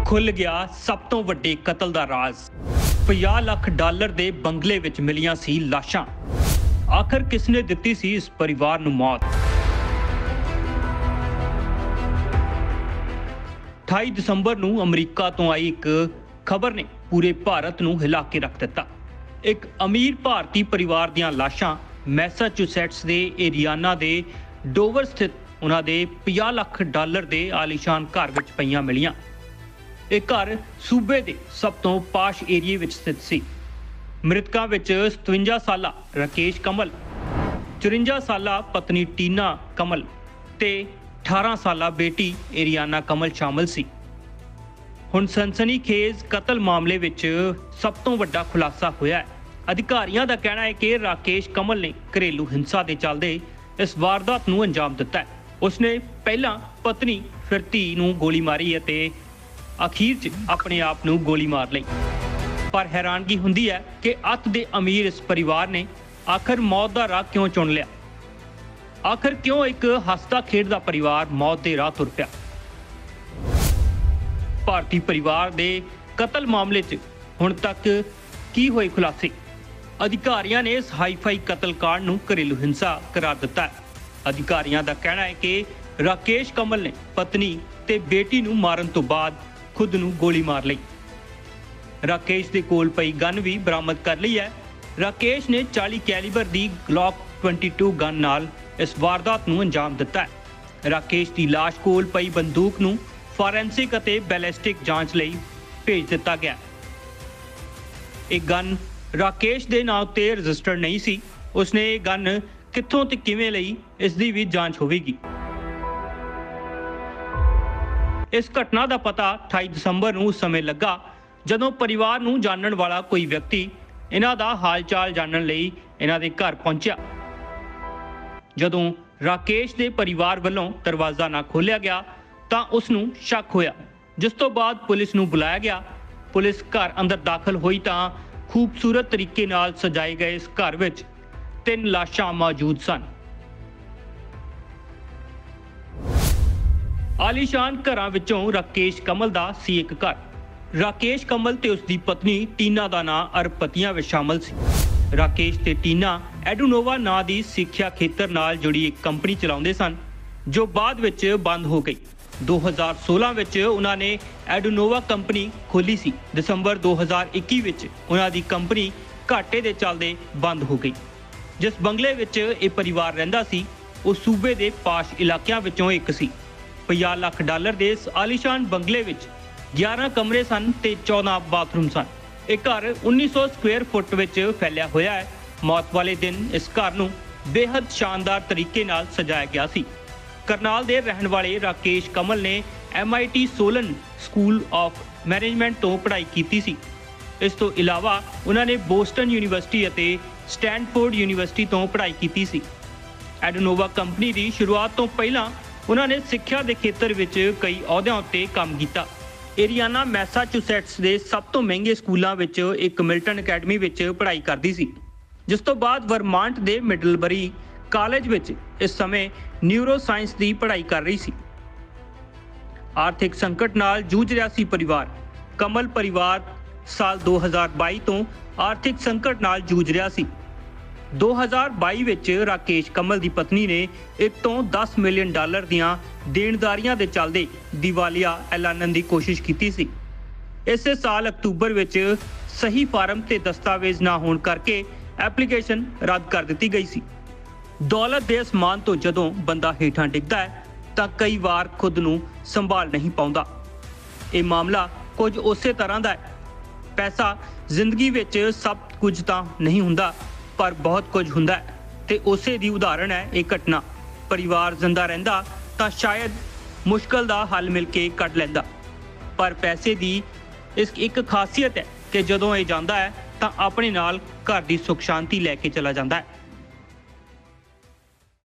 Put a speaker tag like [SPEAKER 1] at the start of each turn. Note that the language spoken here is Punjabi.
[SPEAKER 1] खुल गया सब तो वड्डे कतल दा राज। 50 ਲੱਖ ਡਾਲਰ ਦੇ ਬੰਗਲੇ ਵਿੱਚ ਮਿਲੀਆਂ ਸੀ ਲਾਸ਼ਾਂ। आखिर किसने ਦਿੱਤੀ ਸੀ इस परिवार ਨੂੰ मौत। 28 ਦਸੰਬਰ ਨੂੰ ਅਮਰੀਕਾ ਤੋਂ ਆਈ ਇੱਕ ਖਬਰ ਨੇ ਪੂਰੇ ਭਾਰਤ ਨੂੰ ਹਿਲਾ ਕੇ ਰੱਖ ਦਿੱਤਾ। ਇੱਕ ਅਮੀਰ ਭਾਰਤੀ ਪਰਿਵਾਰ ਦੀਆਂ ਲਾਸ਼ਾਂ ਮੈਸਾਚੂਸੈਟਸ ਦੇ ਏਰੀਆਨਾ ਦੇ ਡੋਵਰ ਸਥਿਤ ਉਹਨਾਂ ਦੇ 50 ਲੱਖ ਡਾਲਰ ਦੇ ਆਲੀਸ਼ਾਨ ਘਰ ਵਿੱਚ ਪਈਆਂ ਮਿਲੀਆਂ। ਇਹ ਘਰ ਸੂਬੇ ਦੇ ਸਭ ਤੋਂ ਪਾਸ਼ ਏਰੀਏ ਵਿੱਚ ਸਥਿਤ ਸੀ। ਮ੍ਰਿਤਕਾਂ ਵਿੱਚ 57 ਸਾਲਾ ਰਾਕੇਸ਼ ਕਮਲ, 54 ਸਾਲਾ ਪਤਨੀ ਟੀਨਾ ਕਮਲ ਤੇ 18 ਸਾਲਾ ਬੇਟੀ ਏਰੀਆਨਾ ਕਮਲ ਸ਼ਾਮਲ ਸੀ। ਹੁਣ ਸਨਸਨੀਖੇਜ਼ ਕਤਲ ਮਾਮਲੇ ਵਿੱਚ ਸਭ ਤੋਂ ਵੱਡਾ ਖੁਲਾਸਾ ਹੋਇਆ ਹੈ। ਅਧਿਕਾਰੀਆਂ ਦਾ ਕਹਿਣਾ ਹੈ ਕਿ ਰਾਕੇਸ਼ ਕਮਲ ਨੇ ਘਰੇਲੂ ਹਿੰਸਾ ਦੇ ਚੱਲਦੇ ਇਸ ਵਾਰਦਾਤ ਨੂੰ ਅੰਜਾਮ ਦਿੱਤਾ ਹੈ। ਉਸਨੇ ਪਹਿਲਾਂ ਪਤਨੀ ਫਿਰ ਧੀ ਨੂੰ ਗੋਲੀ ਮਾਰੀ ਅਤੇ ਅਖੀਰ 'ਚ ਆਪਣੇ ਆਪ ਨੂੰ ਗੋਲੀ ਮਾਰ ਲਈ। ਪਰ ਹੈਰਾਨਗੀ ਹੁੰਦੀ ਹੈ ਕਿ ਅੱਤ ਦੇ ਅਮੀਰ ਇਸ ਪਰਿਵਾਰ ਨੇ ਆਖਰ ਮੌਤ ਦਾ ਰਾਹ ਕਿਉਂ ਚੁਣ ਲਿਆ। ਆਖਰ ਕਿਉਂ ਇੱਕ ਹੱਸਦਾ ਖੇਡਦਾ ਪਰਿਵਾਰ ਮੌਤ ਦੇ ਰਾਹ ਤੁਰ ਪਿਆ। ਭਾਰਤੀ ਪਰਿਵਾਰ ਦੇ ਕਤਲ ਮਾਮਲੇ 'ਚ ਹੁਣ ਤੱਕ ਕੀ ਹੋਏ ਖੁਲਾਸੇ। ਅਧਿਕਾਰੀਆਂ ਨੇ ਇਸ ਹਾਈਫਾਈ ਕਤਲकांड ਨੂੰ ਘਰੇਲੂ ਹਿੰਸਾ ਕਰਾਰ ਦਿੱਤਾ ਹੈ। ਅਧਿਕਾਰੀਆਂ ਦਾ ਕਹਿਣਾ ਹੈ ਕਿ ਰਾਕੇਸ਼ ਕਮਲ ਨੇ ਪਤਨੀ ਤੇ ਬੇਟੀ ਨੂੰ ਮਾਰਨ ਤੋਂ ਬਾਅਦ ਖੁਦ ਨੂੰ ਗੋਲੀ ਮਾਰ ਲਈ। ਰਾਕੇਸ਼ ਦੇ ਕੋਲ ਪਈ ਗਨ ਵੀ ਬਰਾਮਦ ਕਰ ਲਈ ਹੈ। ਰਾਕੇਸ਼ ਨੇ 40 ਕੈਲੀਬਰ ਦੀ ਗਲੌਕ 22 ਗਨ ਨਾਲ ਇਸ ਵਾਰਦਾਤ ਨੂੰ ਅੰਜਾਮ ਦਿੱਤਾ ਹੈ। ਰਾਕੇਸ਼ ਦੀ ਲਾਸ਼ ਕੋਲ ਪਈ ਬੰਦੂਕ ਨੂੰ ਫੋਰੈਂਸਿਕ ਅਤੇ ਬੈਲਿਸਟਿਕ ਜਾਂਚ ਲਈ ਭੇਜ ਦਿੱਤਾ ਗਿਆ। ਇਹ ਗਨ ਰਾਕੇਸ਼ ਦੇ ਨਾਂ ਉੱਤੇ ਰਜਿਸਟਰਡ ਨਹੀਂ ਸੀ। ਉਸਨੇ ਇਹ ਗਨ ਕਿੱਥੋਂ ਤੇ ਕਿਵੇਂ ਲਈ, ਇਸ ਦੀ ਵੀ ਜਾਂਚ ਹੋਵੇਗੀ। ਇਸ ਘਟਨਾ ਦਾ ਪਤਾ 28 ਦਸੰਬਰ ਨੂੰ ਉਸ ਸਮੇਂ ਲੱਗਾ ਜਦੋਂ ਪਰਿਵਾਰ ਨੂੰ ਜਾਣਨ ਵਾਲਾ ਕੋਈ ਵਿਅਕਤੀ ਇਹਨਾਂ ਦਾ ਹਾਲ-ਚਾਲ ਜਾਣਨ ਲਈ ਇਹਨਾਂ ਦੇ ਘਰ ਪਹੁੰਚਿਆ। ਜਦੋਂ ਰਾਕੇਸ਼ ਦੇ ਪਰਿਵਾਰ ਵੱਲੋਂ ਦਰਵਾਜ਼ਾ ਨਾ ਖੋਲ੍ਹਿਆ ਗਿਆ ਤਾਂ ਉਸ ਨੂੰ ਸ਼ੱਕ ਹੋਇਆ, ਜਿਸ ਤੋਂ ਬਾਅਦ ਪੁਲਿਸ ਨੂੰ ਬੁਲਾਇਆ ਗਿਆ। ਪੁਲਿਸ ਘਰ ਅੰਦਰ ਦਾਖਲ ਹੋਈ ਤਾਂ ਖੂਬਸੂਰਤ ਤਰੀਕੇ ਨਾਲ ਸਜਾਏ ਗਏ ਇਸ ਘਰ ਵਿੱਚ 3 ਲਾਸ਼ਾਂ ਮੌਜੂਦ ਸਨ। ਆਲੀਸ਼ਾਨ ਘਰਾਂ ਵਿੱਚੋਂ ਰਾਕੇਸ਼ ਕਮਲ ਦਾ ਸੀ ਇੱਕ ਘਰ। ਰਾਕੇਸ਼ ਕਮਲ ਤੇ ਉਸ ਦੀ ਪਤਨੀ ਟੀਨਾ ਦਾ ਨਾਂ ਅਰਬਪਤੀਆਂ ਵਿੱਚ ਸ਼ਾਮਲ ਸੀ। ਰਾਕੇਸ਼ ਤੇ ਟੀਨਾ ਐਡੂਨੋਵਾ ਨਾਂ ਦੀ ਸਿੱਖਿਆ ਖੇਤਰ ਨਾਲ ਜੁੜੀ ਇੱਕ ਕੰਪਨੀ ਚਲਾਉਂਦੇ ਸਨ, ਜੋ ਬਾਅਦ ਵਿੱਚ ਬੰਦ ਹੋ ਗਈ। 2016 ਵਿੱਚ ਉਹਨਾਂ ਨੇ ਐਡੂਨੋਵਾ ਕੰਪਨੀ ਖੋਲ੍ਹੀ ਸੀ। ਦਸੰਬਰ 2021 ਵਿੱਚ ਉਹਨਾਂ ਦੀ ਕੰਪਨੀ ਘਾਟੇ ਦੇ ਚੱਲਦੇ ਬੰਦ ਹੋ ਗਈ। ਜਿਸ ਬੰਗਲੇ ਵਿੱਚ ਇਹ ਪਰਿਵਾਰ ਰਹਿੰਦਾ ਸੀ ਉਹ ਸੂਬੇ ਦੇ ਪਾਸ਼ ਇਲਾਕਿਆਂ ਵਿੱਚੋਂ ਇੱਕ ਸੀ। 50 ਲੱਖ ਡਾਲਰ ਦੇ ਇਸ ਆਲੀਸ਼ਾਨ ਬੰਗਲੇ ਵਿੱਚ 11 ਕਮਰੇ ਸਨ ਤੇ 14 ਬਾਥਰੂਮ ਸਨ। ਇਹ ਘਰ 1900 ਸਕੁਅਰ ਫੁੱਟ ਵਿੱਚ ਫੈਲਿਆ ਹੋਇਆ ਹੈ। ਮੌਤ ਵਾਲੇ ਦਿਨ ਇਸ ਘਰ ਨੂੰ ਬੇहद ਸ਼ਾਨਦਾਰ ਤਰੀਕੇ ਨਾਲ ਸਜਾਇਆ ਗਿਆ ਸੀ। ਕਰਨਾਲ ਦੇ ਰਹਿਣ ਵਾਲੇ ਰਾਕੇਸ਼ ਕਮਲ ਨੇ MIT Solan school of management ਤੋਂ ਪੜ੍ਹਾਈ ਕੀਤੀ ਸੀ। ਇਸ ਤੋਂ ਇਲਾਵਾ ਉਹਨਾਂ ਨੇ ਬੋਸਟਨ ਯੂਨੀਵਰਸਿਟੀ ਅਤੇ ਸਟੈਨਫੋਰਡ ਯੂਨੀਵਰਸਿਟੀ ਤੋਂ ਪੜ੍ਹਾਈ ਕੀਤੀ ਸੀ। ਐਡੂਨੋਵਾ ਕੰਪਨੀ ਦੀ ਸ਼ੁਰੂਆਤ ਤੋਂ ਪਹਿਲਾਂ ਉਹਨਾਂ ਨੇ ਸਿੱਖਿਆ ਦੇ ਖੇਤਰ ਵਿੱਚ ਕਈ ਅਹੁਦਿਆਂ ਉੱਤੇ ਕੰਮ ਕੀਤਾ। ਏਰੀਆਨਾ ਮੈਸਾਚੂਸੈਟਸ ਦੇ ਸਭ ਤੋਂ ਮਹਿੰਗੇ ਸਕੂਲਾਂ ਵਿੱਚ ਇੱਕ ਮਿਲਟਨ ਅਕੈਡਮੀ ਵਿੱਚ ਪੜ੍ਹਾਈ ਕਰਦੀ ਸੀ, ਜਿਸ ਤੋਂ ਬਾਅਦ ਵਰਮਾਂਟ ਦੇ ਮਿਡਲਬਰੀ ਕਾਲਜ ਵਿੱਚ ਇਸ ਸਮੇਂ ਨਿਊਰੋ ਸਾਇੰਸ ਦੀ ਪੜ੍ਹਾਈ ਕਰ ਰਹੀ ਸੀ। ਆਰਥਿਕ ਸੰਕਟ ਨਾਲ ਜੂਝ ਰਿਹਾ ਸੀ ਪਰਿਵਾਰ। ਕਮਲ ਪਰਿਵਾਰ ਸਾਲ 2022 ਤੋਂ ਆਰਥਿਕ ਸੰਕਟ ਨਾਲ ਜੂਝ ਰਿਹਾ ਸੀ। 2022 ਵਿੱਚ ਰਾਕੇਸ਼ ਕਮਲ ਦੀ ਪਤਨੀ ਨੇ 1 ਤੋਂ 10 ਮਿਲੀਅਨ ਡਾਲਰ ਦੀਆਂ ਦੇਣਦਾਰੀਆਂ ਦੇ ਚੱਲਦੇ ਦੀਵਾਲੀਆ ਐਲਾਨਣ ਦੀ ਕੋਸ਼ਿਸ਼ ਕੀਤੀ ਸੀ। ਇਸੇ ਸਾਲ ਅਕਤੂਬਰ ਵਿੱਚ ਸਹੀ ਫਾਰਮ ਤੇ ਦਸਤਾਵੇਜ਼ ਨਾ ਹੋਣ ਕਰਕੇ ਐਪਲੀਕੇਸ਼ਨ ਰੱਦ ਕਰ ਦਿੱਤੀ ਗਈ ਸੀ। ਦੌਲਤ ਦੇ ਅਸਮਾਨ ਤੋਂ ਜਦੋਂ ਬੰਦਾ ਹੇਠਾਂ ਡਿੱਗਦਾ ਹੈ ਤਾਂ ਕਈ ਵਾਰ ਖੁਦ ਨੂੰ ਸੰਭਾਲ ਨਹੀਂ ਪਾਉਂਦਾ। ਇਹ ਮਾਮਲਾ ਕੁਝ ਉਸੇ ਤਰ੍ਹਾਂ ਦਾ ਹੈ। ਪੈਸਾ ਜ਼ਿੰਦਗੀ ਵਿੱਚ ਸਭ ਕੁਝ ਤਾਂ ਨਹੀਂ ਹੁੰਦਾ, ਪਰ ਬਹੁਤ ਕੁਝ ਹੁੰਦਾ ਹੈ ਤੇ ਉਸੇ ਦੀ ਉਦਾਹਰਣ ਹੈ ਇਹ ਘਟਨਾ। ਪਰਿਵਾਰ ਜ਼ਿੰਦਾ ਰਹਿੰਦਾ ਤਾਂ ਸ਼ਾਇਦ ਮੁਸ਼ਕਲ ਦਾ ਹੱਲ ਮਿਲ ਕੇ ਕੱਢ ਲੈਂਦਾ, ਪਰ ਪੈਸੇ ਦੀ ਇਸ ਇੱਕ ਖਾਸੀਅਤ ਹੈ ਕਿ ਜਦੋਂ ਇਹ ਜਾਂਦਾ ਹੈ ਤਾਂ ਆਪਣੇ ਨਾਲ ਘਰ ਦੀ ਸੁੱਖ ਸ਼ਾਂਤੀ ਲੈ ਕੇ ਚਲਾ ਜਾਂਦਾ ਹੈ।